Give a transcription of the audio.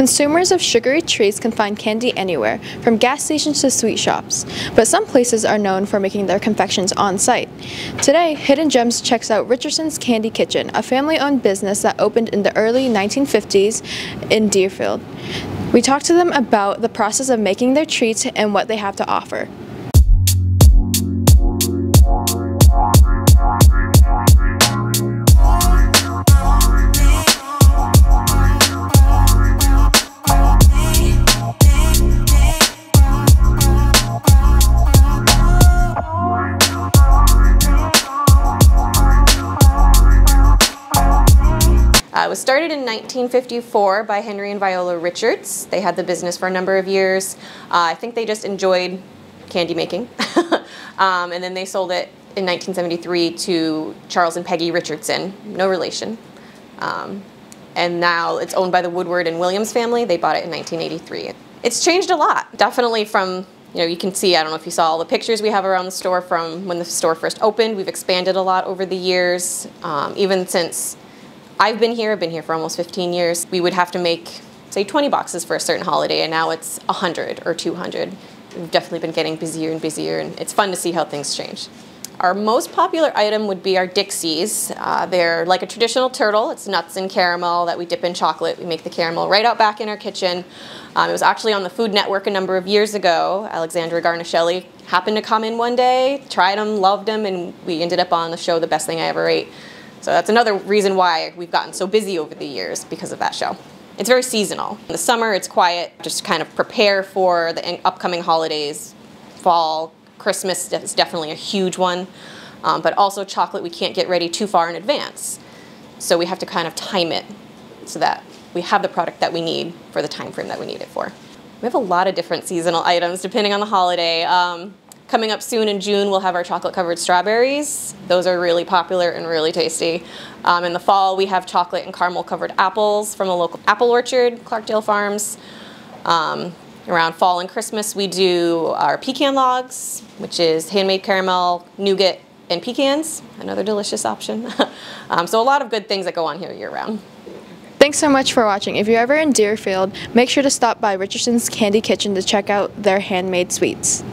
Consumers of sugary treats can find candy anywhere, from gas stations to sweet shops, but some places are known for making their confections on-site. Today, Hidden Gems checks out Richardson's Candy Kitchen, a family-owned business that opened in the early 1950s in Deerfield. We talked to them about the process of making their treats and what they have to offer. It was started in 1954 by Henry and Viola Richards. They had the business for a number of years. I think they just enjoyed candy making. And then they sold it in 1973 to Charles and Peggy Richardson, no relation. And now it's owned by the Woodward and Williams family. They bought it in 1983. It's changed a lot, definitely from, you can see, I don't know if you saw all the pictures we have around the store from when the store first opened. We've expanded a lot over the years, even since I've been here for almost 15 years. We would have to make, say, 20 boxes for a certain holiday, and now it's 100 or 200. We've definitely been getting busier and busier, and it's fun to see how things change. Our most popular item would be our Dixies. They're like a traditional turtle. It's nuts and caramel that we dip in chocolate. We make the caramel right out back in our kitchen. It was actually on the Food Network a number of years ago. Alexandra Garnaschelli happened to come in one day, tried them, loved them, and we ended up on the show The Best Thing I Ever Ate. So that's another reason why we've gotten so busy over the years, because of that show. It's very seasonal. In the summer, it's quiet, just to kind of prepare for the upcoming holidays. Fall, Christmas is definitely a huge one, but also chocolate we can't get ready too far in advance. So we have to kind of time it so that we have the product that we need for the time frame that we need it for. We have a lot of different seasonal items depending on the holiday. Coming up soon in June, we'll have our chocolate-covered strawberries. Those are really popular and really tasty. In the fall, we have chocolate and caramel-covered apples from a local apple orchard, Clarkdale Farms. Around fall and Christmas, we do our pecan logs, which is handmade caramel, nougat, and pecans. Another delicious option. So a lot of good things that go on here year-round. Thanks so much for watching. If you're ever in Deerfield, make sure to stop by Richardson's Candy Kitchen to check out their handmade sweets.